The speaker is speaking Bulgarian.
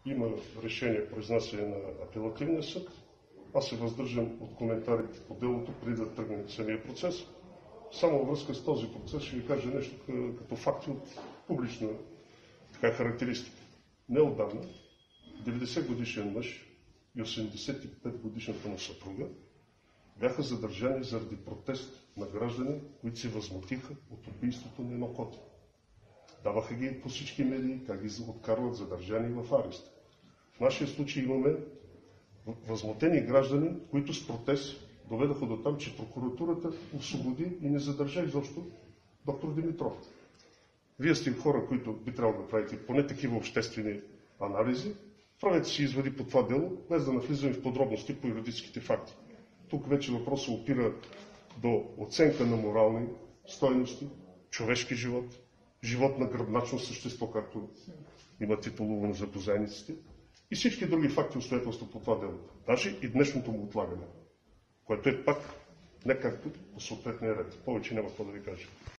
има решение произнасяне на апелативния съд. Аз се въздържам от коментарите по делото преди да тръгне самия процес. Само във връзка с този процес ще ви кажа нещо като факти от публична характеристика. Неотдавна 90 годишен мъж и 85 годишната му съпруга бяха задържани заради протест на граждани, които се възмутиха от убийството на едно коте. Даваха ги по всички медии, как ги откарват задържани в арест. В нашия случай имаме възмутени граждани, които с протест доведаха до там, че прокуратурата освободи и не задържа изобщо доктор Димитров. Вие сте хора, които би трябвало да правите поне такива обществени анализи. Правете си изводи по това дело, без да навлизаме в подробности по юридическите факти. Тук вече въпросът опира до оценка на морални стойности, човешки живот, живот на гръбначно същество, както има титулувано за позайниците, и всички други факти и обстоятелства по това дело. Даже и днешното му отлагане, което е пак не както по съответния ред. Повече няма какво да ви кажа.